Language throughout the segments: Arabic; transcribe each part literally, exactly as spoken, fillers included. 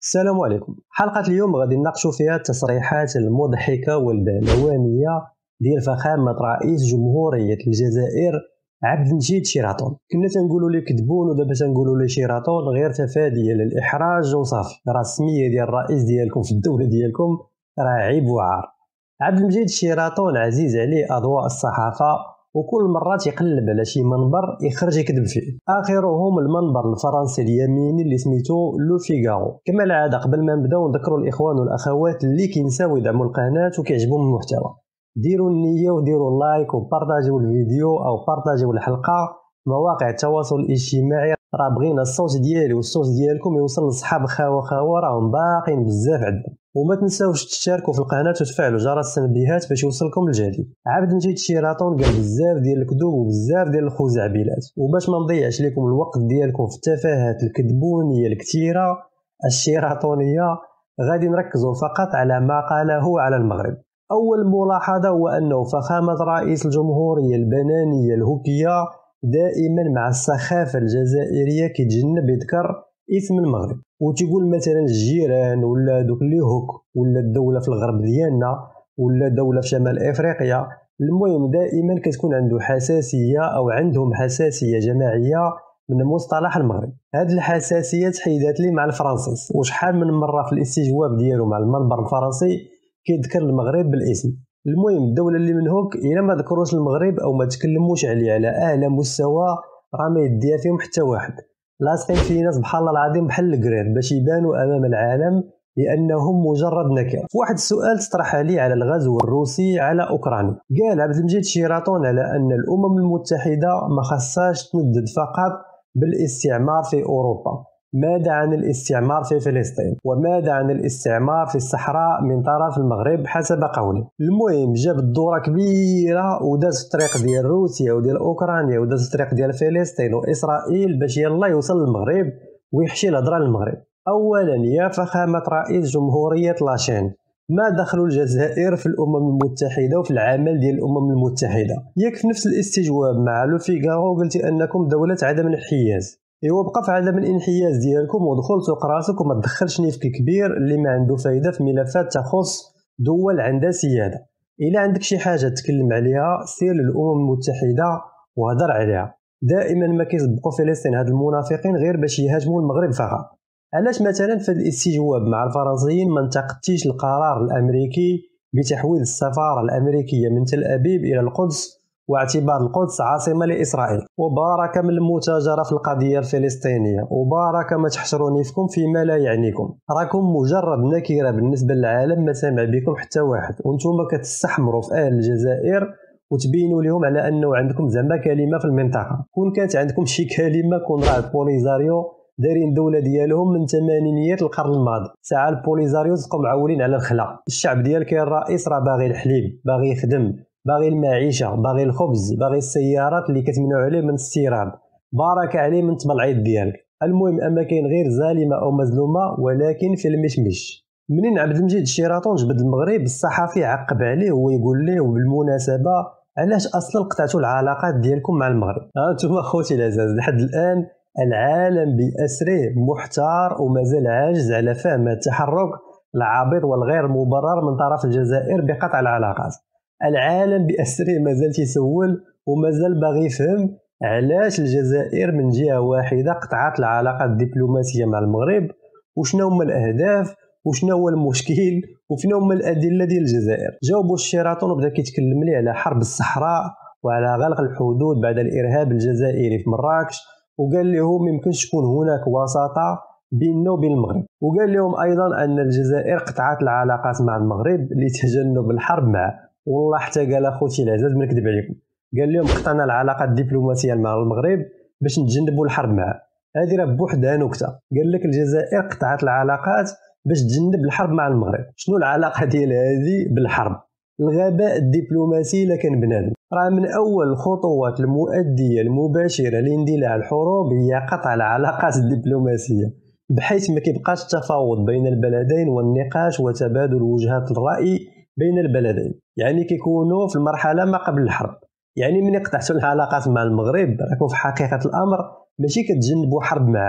السلام عليكم. حلقة اليوم غادي نناقشوا فيها التصريحات المضحكة والبهلوانية ديال فخامة رئيس جمهورية الجزائر عبد المجيد شيراطون. كنا تنقولوا ليه كذبون ودابا تنقولوا ليه شيراطون غير تفاديا للإحراج وصافي. راه السمية ديال الرئيس ديالكم في الدولة ديالكم راه عيب وعار. عبد المجيد شيراطون عزيز عليه أضواء الصحافة وكل مرة تيقلب على شي منبر يخرج يكذب فيه، اخرهم المنبر الفرنسي اليميني اللي سميتو لو فيغارو. كما العاده قبل ما نبداو نذكروا الاخوان والاخوات اللي كينساو يدعموا القناه وكيعجبهم المحتوى، ديروا النيه وديروا لايك وبارطاجيو الفيديو او بارطاجيو الحلقه. مواقع التواصل الاجتماعي راه بغينا الصوت ديالي والصوت ديالكم يوصل لصحاب خاوه خاوه راهم باقين بزاف عندنا. وما تنساوش تشتركوا في القناه وتفعلوا جرس التنبيهات باش يوصلكم الجديد. عبد المجيد شيراطون قال بزاف ديال الكذوب وبزاف ديال الخزعبلات، وباش ما نضيعش لكم الوقت ديالكم في التفاهات الكذبونيه الكثيره الشيراطونيه غادي نركزوا فقط على ما قاله على المغرب. اول ملاحظه هو انه فخامه رئيس الجمهوريه البنانيه الهوكيه دائما مع السخافه الجزائريه كيتجنب يذكر اسم المغرب، وتيقول مثلا الجيران ولا دوك اللي هوك ولا الدوله في الغرب ديالنا ولا دوله في شمال افريقيا. المهم دائما كتكون عنده حساسيه او عندهم حساسيه جماعيه من مصطلح المغرب. هذه الحساسيه تحيدات لي مع الفرنسيس، وشحال من مره في الاستجواب ديالو مع المنبر الفرنسي كيذكر المغرب بالاسم. المهم الدوله اللي من هوك الا ما ذكروش المغرب او ما تكلموش عليه على اعلى مستوى راه ما يديها فيهم حتى واحد. لاصقين في ناس بحال الله العظيم بحال القراد باش يبانوا امام العالم لانهم مجرد نكره. في واحد السؤال تطرح عليه على الغزو الروسي على اوكرانيا، قال عبد المجيد شيراطون على ان الامم المتحده ما خصهاش تندد فقط بالاستعمار في اوروبا. ماذا عن الاستعمار في فلسطين؟ وماذا عن الاستعمار في الصحراء من طرف المغرب حسب قوله؟ المهم جاب الدوره كبيره وداز في الطريق ديال روسيا وديال اوكرانيا وداز في الطريق ديال فلسطين واسرائيل باش يلا يوصل للمغرب ويحشي الهضره للمغرب. اولا يا فخامه رئيس جمهوريه لاشين، ما دخل الجزائر في الامم المتحده وفي العمل ديال الامم المتحده؟ ياك في نفس الاستجواب مع لو فيغارو قلتي انكم دوله عدم الانحياز. ايوا بقى في عدم الانحياز ديالكم ودخل سوق راسك وما تدخلش في الكبير اللي ما عنده فايده في ملفات تخص دول عندها سياده. الا عندك شي حاجه تكلم عليها سير للامم المتحده وهضر عليها. دائما ما كيسبقوا فلسطين هاد المنافقين غير باش يهاجموا المغرب فقط. علاش مثلا في الاستجواب مع الفرنسيين ما انتقدتيش القرار الامريكي بتحويل السفاره الامريكيه من تل ابيب الى القدس واعتبار القدس عاصمه لاسرائيل؟ وبارك من المتاجره في القضيه الفلسطينيه، وبارك ما تحشروا نفسكم فيما لا يعنيكم. راكم مجرد نكره بالنسبه للعالم، ما سامع بكم حتى واحد، وانتم كتستحمروا في اهل الجزائر وتبينوا لهم على انه عندكم زعما كلمه في المنطقه. كون كانت عندكم شي كلمه كون راه البوليزاريو دايرين دوله ديالهم من ثمانينيات القرن الماضي. ساعه البوليزاريو تبقاو معولين على الخلا. الشعب ديالك يا الرئيس راه باغي الحليب، باغي يخدم، باغي المعيشه، باغي الخبز، باغي السيارات اللي كتمنعوا عليه من الاستيراد. بارك عليه من تبلعيط ديالك. المهم اما كاين غير ظالمه او مظلومه ولكن في المشمش. منين عبد المجيد الشيراطون جبد المغرب الصحفي عقب عليه ويقول ليه وبالمناسبه علاش اصلا قطعتوا العلاقات ديالكم مع المغرب؟ ها انتم اخوتي العزاز لحد الان العالم بأسره محتار ومازال عاجز على فهم التحرك العابط والغير مبرر من طرف الجزائر بقطع العلاقات. العالم بأسره مازال تيسول ومازال باغي يفهم علاش الجزائر من جهه واحده قطعت العلاقات الدبلوماسيه مع المغرب، وشنو هما الاهداف وشنو هو المشكل وشنو هما الادله ديال الجزائر. جاوبوا الشيراطون وبدا كيتكلم ليه على حرب الصحراء وعلى غلق الحدود بعد الارهاب الجزائري في مراكش، وقال لهم يمكنش تكون هناك وساطه بيننا وبين المغرب، وقال لهم ايضا ان الجزائر قطعت العلاقات مع المغرب لتجنب الحرب معه. والله حتى قال اخوتي العزاز ما نكذب عليكم، قال لهم قطعنا العلاقات الدبلوماسيه مع المغرب باش نتجنبوا الحرب معه. هذه راه بوحدها نكته. قال لك الجزائر قطعت العلاقات باش تجنب الحرب مع المغرب. شنو العلاقه ديال هذه بالحرب؟ الغباء الدبلوماسي الا كان بنادم. راه من اول الخطوات المؤديه المباشره لاندلاع الحروب هي قطع العلاقات الدبلوماسيه، بحيث ما كيبقاش التفاوض بين البلدين والنقاش وتبادل وجهات الراي بين البلدين. يعني كيكونوا في المرحله ما قبل الحرب. يعني من قطعتوا العلاقات مع المغرب راكم في حقيقه الامر ماشي كتجنبوا حرب معاه،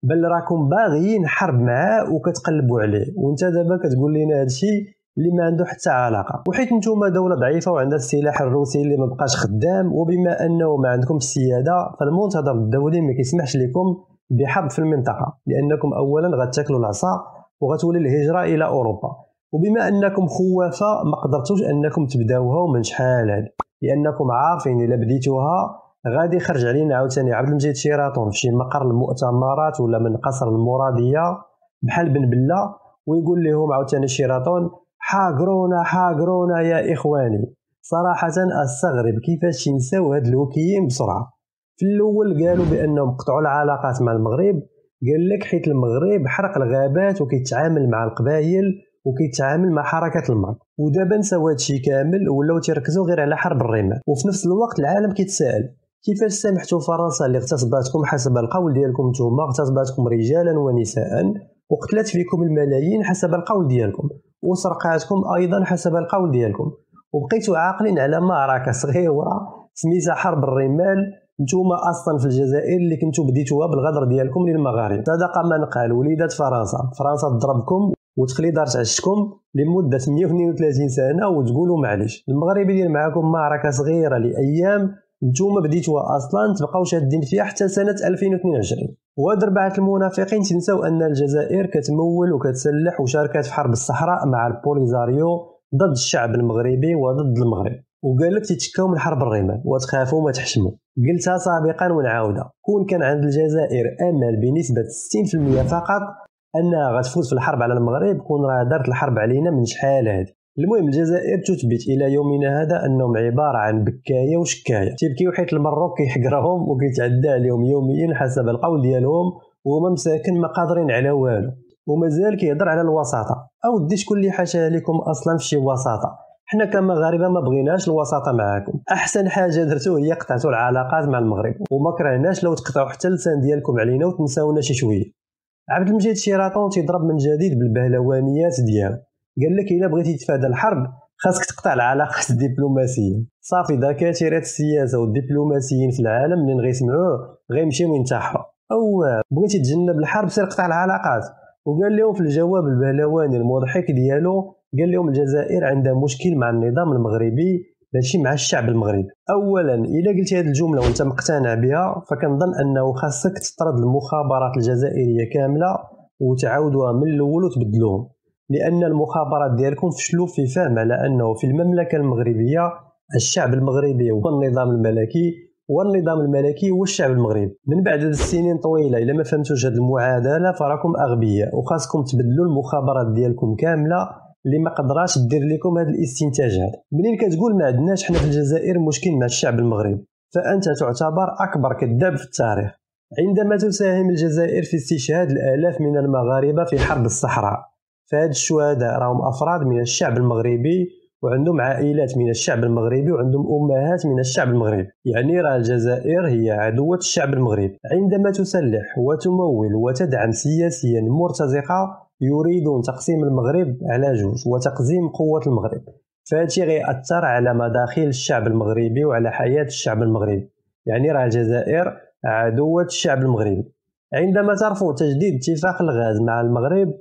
بل راكم باغيين حرب معاه وكتقلبوا عليه، وانت دابا كتقول لنا هادشي اللي ما عنده حتى علاقه. وحيت نتوما دوله ضعيفه وعندها السلاح الروسي اللي ما بقاش خدام، وبما انه ما عندكمش السياده فالمنتظم الدولي ما كيسمحش لكم بحرب في المنطقه، لانكم اولا غتاكلوا العصا وغتولي الهجره الى اوروبا. وبما انكم خوافه ما قدرتوش انكم تبداوها من شحال هادي، لانكم عارفين الا بديتوها غادي يخرج علينا عاوتاني عبد المجيد شيراطون في شي مقر المؤتمرات ولا من قصر المراديه بحال بن بله، ويقول لهم عاوتاني شيراطون حاقرونا حاقرونا يا اخواني. صراحه استغرب كيفاش ينساو هاد الوكيين بسرعه. في الاول قالوا بانهم قطعوا العلاقات مع المغرب، قال لك حيت المغرب حرق الغابات وكيتعامل مع القبائل وكيتعامل مع حركه المرض، ودابا نساو هادشي كامل ولاو تيركزوا غير على حرب الرمال. وفي نفس الوقت العالم كيتسائل كيفاش سامحتوا فرنسا اللي اغتصباتكم حسب القول ديالكم نتوما، اغتصباتكم رجالا ونساء وقتلت فيكم الملايين حسب القول ديالكم، وسرقاتكم ايضا حسب القول ديالكم، وبقيتوا عاقلين على معركه صغيره سميتها حرب الرمال نتوما اصلا في الجزائر اللي كنتو بديتوها بالغدر ديالكم للمغاربه. صدق من قال وليدات فرنسا، فرنسا تضربكم وتخلي دار تعشكم لمده مية واثنين وثلاثين سنه وتقولوا معليش. المغرب يدير معكم معركه صغيره لايام نتوما بديتوها اصلا تبقاو شادين فيها حتى سنه ألفين واثنين وعشرين. وهاد ربعه المنافقين تنساو ان الجزائر كتمول وكتسلح وشاركات في حرب الصحراء مع البوليزاريو ضد الشعب المغربي وضد المغرب، وقال لك تتشكاو من حرب الرمال وتخافوا ما تحشموا. قلتها سابقا ونعاودها، كون كان عند الجزائر امل بنسبه ستين بالمئة فقط انها غتفوز في الحرب على المغرب، كون راه دارت الحرب علينا من شحال هادي. المهم الجزائر تثبت الى يومنا هذا انهم عباره عن بكايه وشكايه، تيبكيو حيت المروك كيحقرهم وكيتعدى عليهم يوميا حسب القول ديالهم، وهما مساكن ما قادرين على والو، ومازال كيهضر على الوساطه. او دي شكون اللي حاشا لكم اصلا في شي وساطه؟ حنا كمغاربه ما بغيناش الوساطه معاكم، احسن حاجه درتو هي قطعتوا العلاقات مع المغرب، وما كرهناش لو تقطعوا حتى اللسان ديالكم علينا وتنساونا شي شويه. عبد المجيد شيراطون تيضرب من جديد بالبهلوانيات ديالو، قال لك الا بغيتي تفادى الحرب خاصك تقطع العلاقات الدبلوماسيه. صافي دكاتره السياسه والدبلوماسيين في العالم اللي غيسمعوه غيمشيو ينتحروا. او بغيتي تجنب الحرب سير قطع العلاقات. وقال لهم في الجواب البهلواني المضحك ديالو، قال لهم الجزائر عندها مشكل مع النظام المغربي ماشي مع الشعب المغربي. اولا الا قلتي هذه الجمله وانت مقتنع بها فكنظن انه خاصك تطرد المخابرات الجزائريه كامله وتعاودوها من الاول وتبدلوهم، لان المخابرات ديالكم فشلوا في فهم على انه في المملكه المغربيه الشعب المغربي هو النظام الملكي والنظام الملكي هو الشعب المغربي. من بعد السنين طويله الا ما فهمتوش هذه المعادله فراكم اغبياء، وخاصكم تبدلوا المخابرات ديالكم كامله اللي ما قدراش دير لكم هذا الاستنتاج هذا. منين كتقول ما عندناش حنا في الجزائر مشكل مع الشعب المغربي فانت تعتبر اكبر كذاب في التاريخ. عندما تساهم الجزائر في استشهاد الالاف من المغاربه في حرب الصحراء، فهاد الشهداء راهم افراد من الشعب المغربي وعندهم عائلات من الشعب المغربي وعندهم امهات من الشعب المغربي، يعني راه الجزائر هي عدوة الشعب المغربي. عندما تسلح وتمول وتدعم سياسيا مرتزقه يريدون تقسيم المغرب على جوج وتقزيم قوة المغرب، فهادشي غيأثر على مداخيل الشعب المغربي وعلى حياة الشعب المغربي، يعني راه الجزائر عدوة الشعب المغربي. عندما ترفض تجديد اتفاق الغاز مع المغرب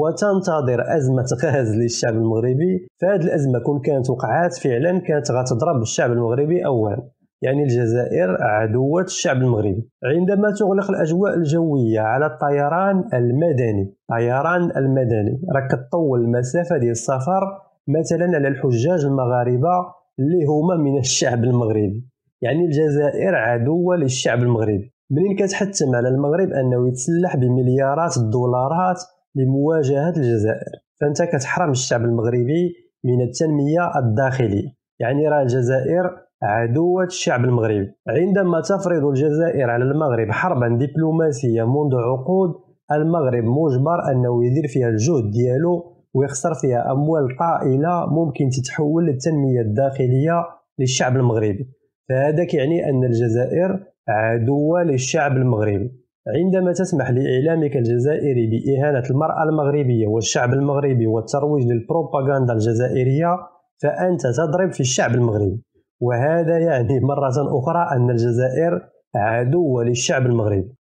وتنتظر أزمة غاز للشعب المغربي، فهاد الأزمة كون كانت وقعات فعلا كانت غتضرب الشعب المغربي أولا، يعني الجزائر عدوة الشعب المغربي. عندما تغلق الأجواء الجوية على الطيران المدني، الطيران المدني راك كتطول المسافة ديال السفر مثلا على الحجاج المغاربة اللي هما من الشعب المغربي، يعني الجزائر عدوة للشعب المغربي. منين كتحتم على المغرب أنه يتسلح بمليارات الدولارات لمواجهة الجزائر، فأنت كتحرم الشعب المغربي من التنمية الداخلية، يعني راه الجزائر عدوة الشعب المغربي. عندما تفرض الجزائر على المغرب حربا دبلوماسية منذ عقود، المغرب مجبر أنه يدير فيها الجهد ديالو ويخسر فيها أموال طائلة ممكن تتحول للتنمية الداخلية للشعب المغربي، فهذا يعني أن الجزائر عدوة للشعب المغربي. عندما تسمح لإعلامك الجزائري بإهانة المرأة المغربية والشعب المغربي والترويج للبروباغندا الجزائرية فأنت تضرب في الشعب المغربي، وهذا يعني مرة أخرى أن الجزائر عدوة للشعب المغربي.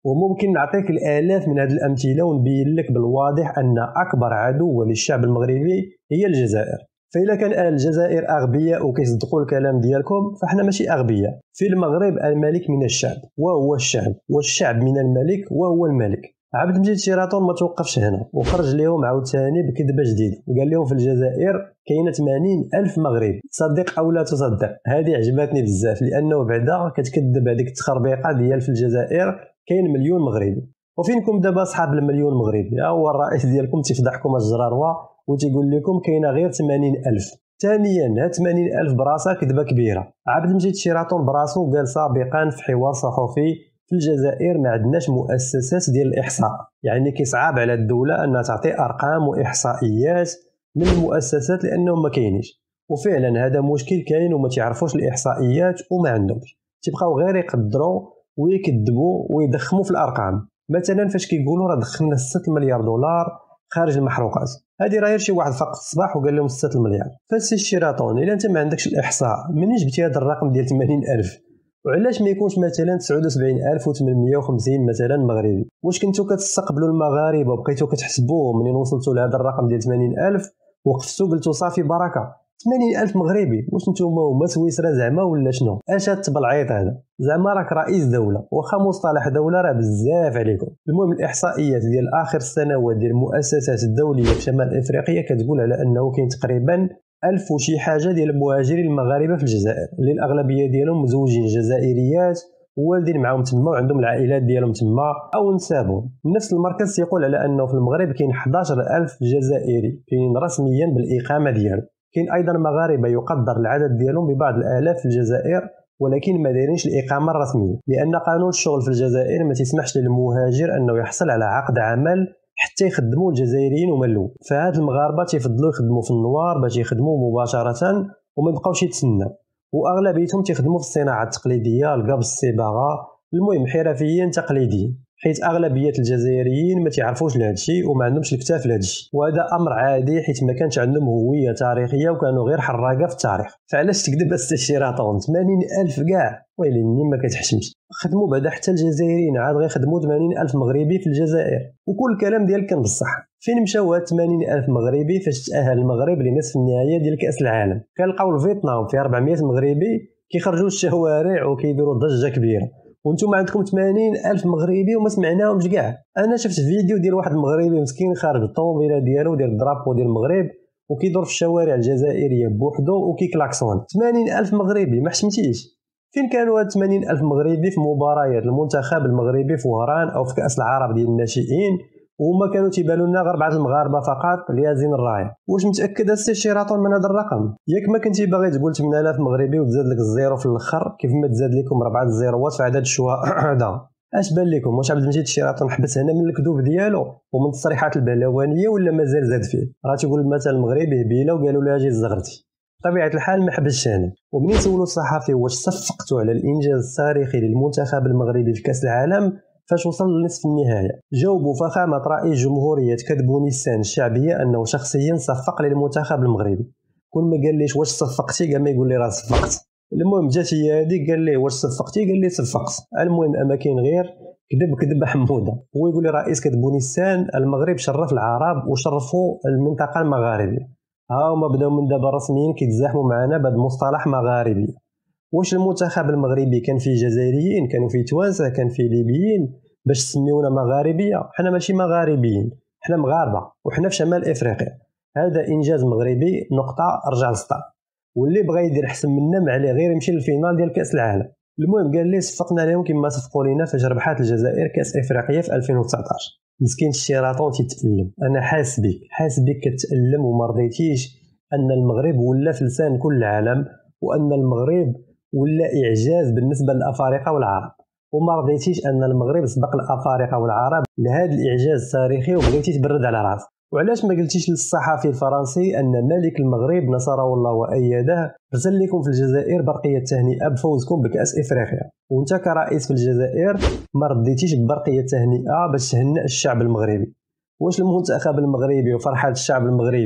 وممكن نعطيك الالاف من هذه الامثله ونبين لك بالواضح ان اكبر عدو للشعب المغربي هي الجزائر. فإلا كان أهل الجزائر أغبياء وكيصدقوا الكلام ديالكم فاحنا ماشي أغبياء. في المغرب الملك من الشعب وهو الشعب، والشعب من الملك وهو الملك. عبد المجيد شيراطون ما توقفش هنا وخرج لهم عاوتاني بكذبه جديده وقال لهم في الجزائر كاينه ثمانين ألف مغربي. صدق او لا تصدق، هذه عجبتني بزاف لانه بعدا كتكذب هذيك التخربيقه ديال في الجزائر كاين مليون مغربي. وفينكم دابا اصحاب المليون مغربي؟ ها هو الرئيس ديالكم تيفضحكم الجراروه وتيقول لكم كاينه غير ثمانين ألف. ثانيا هاد ثمانين ألف براسها كذبه كبيره. عبد المجيد شيراطون براسو قال سابقا في حوار صحفي في الجزائر ما عندناش مؤسسات ديال الاحصاء، يعني كيصعب على الدوله انها تعطي ارقام واحصائيات من المؤسسات لانهم ما كاينينش. وفعلا هذا مشكل كاين وما تعرفوش الاحصائيات وما عندهمش، تيبقاو غير يقدروا ويكذبوا ويدخموا في الارقام. مثلا فاش كيقولوا راه دخلنا ستة مليار دولار خارج المحروقات، هذه راه شي واحد فقط الصباح وقال لهم ستة مليار. فالسي الشيراطوني الا انت ما عندكش الاحصاء منين جبتي هذا الرقم ديال ثمانين ألف؟ وعلاش ما يكونش مثلا تسعة وسبعين ألف وثمانمائة وخمسين مثلا مغربي؟ واش كنتو كتستقبلوا المغاربه وبقيتو كتحسبوهم منين وصلتوا لهذا الرقم ديال ثمانين ألف وقفتوا قلتوا صافي بركه ثمانين ألف مغربي؟ واش نتوما هما سويسرا زعما ولا شنو؟ اش هاد التبلعيط هذا؟ زعما راك رئيس دوله واخا مصطلح دوله راه بزاف عليكم. المهم الاحصائيات ديال اخر السنوات ديال المؤسسات الدوليه في شمال افريقيا كتقول على انه كاين تقريبا ألف وشي حاجه ديال المهاجرين المغاربه في الجزائر اللي الاغلبيه ديالهم مزوجين جزائريات ووالدين معاهم تما وعندهم العائلات ديالهم تما او نسابهم. نفس المركز تيقول على انه في المغرب كاين أحد عشر ألف جزائري كاينين رسميا بالاقامه ديالهم. كاين ايضا مغاربه يقدر العدد ديالهم ببعض الالاف في الجزائر ولكن ما دايرينش الاقامه الرسميه لان قانون الشغل في الجزائر ما تسمحش للمهاجر انه يحصل على عقد عمل حتى يخدموا الجزائريين هما الاول. فهاد المغاربه تيفضلوا يخدموا في النوار باش يخدموا مباشره وما يبقاوش يتسناو، واغلبيتهم تيخدموا في الصناعه التقليديه القبص الصباغه، المهم حرفيين تقليديين، حيت اغلبيه الجزائريين ما تعرفوش لهذا الشيء وما عندهمش الكتاف لهذا الشيء، وهذا امر عادي حيت ما كانش عندهم هويه تاريخيه وكانوا غير حراقه في التاريخ. فعلاش تكذب السي الشيراطون؟ ثمانين ألف كاع ويلي ما كتحشمش. خدموا بعدا حتى الجزائريين عاد غيخدموا ثمانين ألف مغربي في الجزائر. وكل الكلام ديالك كان بصح. فين مشاو هاد ثمانين ألف مغربي فاش تاهل المغرب لنصف النهائي ديال كاس العالم؟ كنلقاو الفيتنام في أربعمائة مغربي كيخرجوا للشوارع وكيديروا ضجه كبيره، وانتم عندكم ثمانين ألف مغربي وما سمعناهمش كاع. انا شفت فيديو ديال واحد المغربي مسكين خارج بالطوموبيله ديالو ديال الدرابو ديال المغرب وكيدور في الشوارع الجزائريه بوحدو وكيكلاكسون. ثمانين ألف مغربي ما حشمتيش؟ فين كانوا هاد ثمانين ألف مغربي في مباريات المنتخب المغربي في وهران او في كاس العرب ديال الناشئين وهما كانوا تيبانوا لنا غير بعض المغاربه فقط ليازين الرايه؟ واش متاكد السي الشيراطون من هذا الرقم؟ ياك ما كنتي باغي تقول ثمانية آلاف مغربي وتزاد لك الزيرو في الاخر كيف ما تزاد لكم ربعه الزيروات في عدد الشهداء هذا؟ اش بان لكم؟ واش عبد المجيد الشيراطون حبس هنا من الكذوب ديالو ومن التصريحات البهلوانيه ولا مازال زاد فيه؟ راه تيقول المثل المغربي هبيله وقالوا لها جي زغرتي. بطبيعه الحال ما حبسش هنا. ومنين سولوا الصحفي واش صفقتوا على الانجاز التاريخي للمنتخب المغربي في كاس العالم فاش وصل لنصف النهايه، جاوبوا فخامه رئيس جمهوريه كتبوا نيسان الشعبيه انه شخصيا صفق للمنتخب المغربي. كل ما قال ليش واش صفقتي قال ما يقول لي راه صفقت. المهم جات هي هذيك قال لي واش صفقتي قال لي صفقت. المهم اما كاين غير كذب كذب حموده. هو يقول لي رئيس كتبوا نيسان المغرب شرف العرب وشرفوا المنطقه المغاربيه، ها هما بداو من دابا رسميا كيتزاحموا معنا بهذا المصطلح مغاربي. واش المنتخب المغربي كان فيه جزائريين؟ كانوا فيه توانسه؟ كان فيه ليبيين باش تسميونا مغاربيه؟ حنا ماشي مغاربيين، حنا مغاربه وحنا في شمال افريقيا. هذا انجاز مغربي نقطه رجع للسطر، واللي بغى يدير احسن منا ما عليه غير يمشي للفينال ديال كاس العالم. المهم قال لي صفقنا لهم كما صفقوا لينا فاش ربحات الجزائر كاس افريقيا في ألفين وتسعطاش. مسكين الشيراطون تيتألم. انا حاس بك حاس بك كتألم وما رضيتيش ان المغرب ولا في لسان كل العالم وان المغرب ولا اعجاز بالنسبه للافارقه والعرب، وما رضيتيش ان المغرب سبق الافارقه والعرب لهذا الاعجاز التاريخي وبغيتي تبرد على راسك. وعلاش ما قلتيش للصحفي الفرنسي ان ملك المغرب نصره الله وايده رسل لكم في الجزائر برقيه تهنئه بفوزكم بكاس افريقيا، وانت كرئيس في الجزائر ما رديتيش ببرقيه تهنئه باش تهنئ الشعب المغربي؟ واش المنتخب المغربي وفرحه الشعب المغربي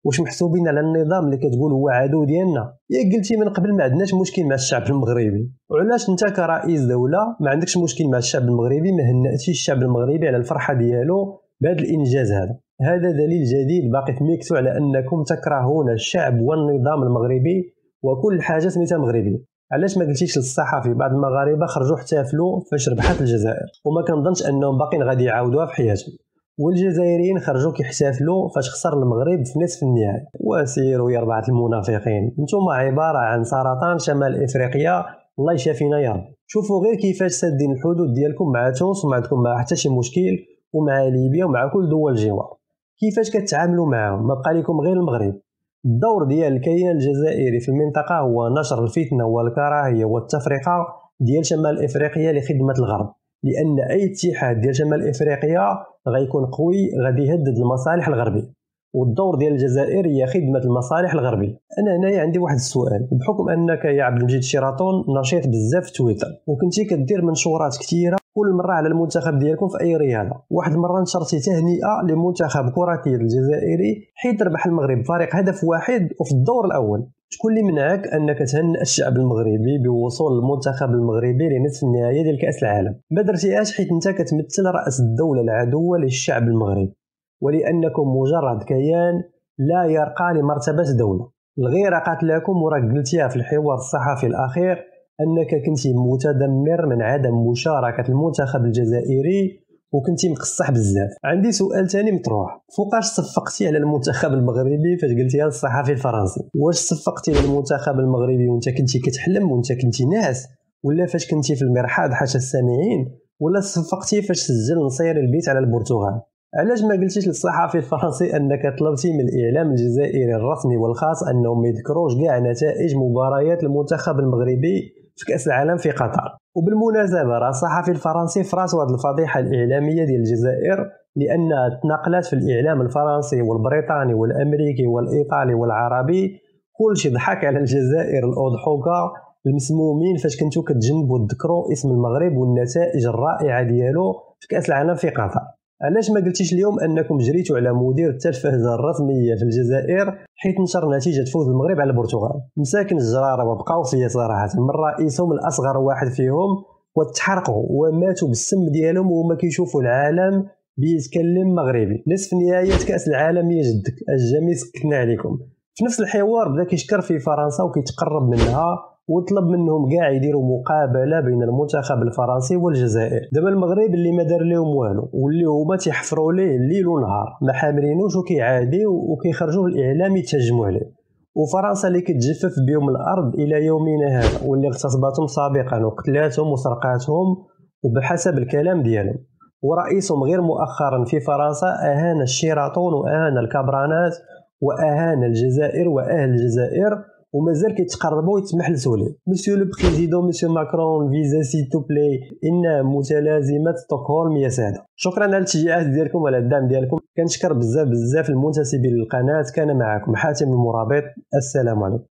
واش محسوبين على النظام اللي كتقول هو عدو ديالنا؟ ياك قلتي من قبل ما عندناش مشكل مع الشعب المغربي، وعلاش انت كرئيس دوله ما عندكش مشكل مع الشعب المغربي ما هنأتيش الشعب المغربي على الفرحه ديالو بهذا الانجاز هذا؟ هذا دليل جديد باقي تميكسوا على انكم تكرهون الشعب والنظام المغربي وكل حاجه سميتها مغربيه. علاش ما قلتيش للصحافي بعض المغاربه خرجوا احتفلوا فاش ربحت الجزائر وما كنظنش انهم باقيين غادي يعاودوها في حياتهم، والجزائريين خرجوا كيحتفلوا فاش خسر المغرب في نصف النهائي. وسيروا يا ربعه المنافقين، نتوما عباره عن سرطان شمال افريقيا، الله يشافينا يا رب. شوفوا غير كيفاش سادين الحدود ديالكم مع تونس وما عندكم معها حتى شي مشكل، ومع ليبيا ومع كل دول الجوار، كيفاش كتعاملوا معاهم؟ ما بقى لكم غير المغرب. الدور ديال الكيان الجزائري في المنطقه هو نشر الفتنه والكراهيه والتفرقه ديال شمال افريقيا لخدمه الغرب، لان اي اتحاد ديال شمال افريقيا غيكون قوي غادي يهدد المصالح الغربيه، والدور ديال الجزائر هي خدمه المصالح الغربيه. انا هنايا عندي واحد السؤال، بحكم انك يا عبد المجيد شيراطون نشيط بزاف في تويتر وكنتي كدير منشورات كثيره كل مره على المنتخب ديالكم في اي رياضه، واحد المره نشرتي تهنئه لمنتخب كره اليد الجزائري حيت ربح المغرب بفريق هدف واحد وفي الدور الاول. شكون اللي منعك انك تهنئ الشعب المغربي بوصول المنتخب المغربي لنصف النهائي ديال كاس العالم؟ ما درتيهاش حيت انت كتمثل راس الدوله العدوه للشعب المغربي، ولانكم مجرد كيان لا يرقى لمرتبه دوله. الغيره قاتلاكم، وراك قلتيها في الحوار الصحفي الاخير انك كنتي متذمر من عدم مشاركه المنتخب الجزائري وكنتي مقصح بزاف. عندي سؤال ثاني مطروح، فوقاش صفقتي على المنتخب المغربي فاش قلتيها للصحفي الفرنسي؟ واش صفقتي للمنتخب المغربي وانت كنتي كتحلم وانت كنتي ناعس، ولا فاش كنتي في المرحاض حاشا السامعين، ولا صفقتي فاش سجل نصير البيت على البرتغال؟ علاش ما قلتيش للصحفي الفرنسي انك طلبتي من الاعلام الجزائري الرسمي والخاص انهم ما يذكروش كاع نتائج مباريات المنتخب المغربي في كاس العالم في قطر؟ وبالمناسبه راه الصحفي الفرنسي فراس واحد الفضيحه الاعلاميه ديال الجزائر لانها تناقلت في الاعلام الفرنسي والبريطاني والامريكي والايطالي والعربي، كلشي ضحك على الجزائر الاضحوكه المسمومين فاش كنتو كتجنبوا تذكروا اسم المغرب والنتائج الرائعه ديالو في كاس العالم في قطر. علاش ما قلتيش اليوم انكم جريتوا على مدير التلفزه الرسميه في الجزائر حيت نشر نتيجه فوز المغرب على البرتغال؟ مساكن الجراره وبقاو فيا صراحه، من رئيسهم الاصغر واحد فيهم وتحرقوا وماتوا بالسم ديالهم وهما كيشوفوا العالم بيتكلم مغربي. نصف نهائيات كاس العالم يا جدك الجميع سكتنا عليكم. في نفس الحوار بدا كيشكر في فرنسا وكيتقرب منها وطلب منهم كاع يديروا مقابله بين المنتخب الفرنسي والجزائر. دابا المغرب اللي ما دار لهم والو واللي هما تيحفروا ليه الليل ونهار ما حامرينوش وكيعاديو وكيخرجوا الاعلام يتهجموا عليه، وفرنسا اللي كتجفف بهم الارض الى يومنا هذا واللي اغتصبتهم سابقا وقتلاتهم وسرقاتهم وبحسب الكلام ديالهم، ورئيسهم غير مؤخرا في فرنسا اهان الشيراطون واهان الكابرانات واهان الجزائر واهل الجزائر ومازال كيتقربوا ويتمحلسوا ليه. مسيو لو بريزيدون مسيو ماكرون فيزا سي تو بلاي ان متلازمه ستوكهولم يا ساده. شكرا على التشجيعات ديالكم وعلى الدعم ديالكم، كنشكر بزاف بزاف المنتسبين للقناه. كان معكم حاتم المرابط، السلام عليكم.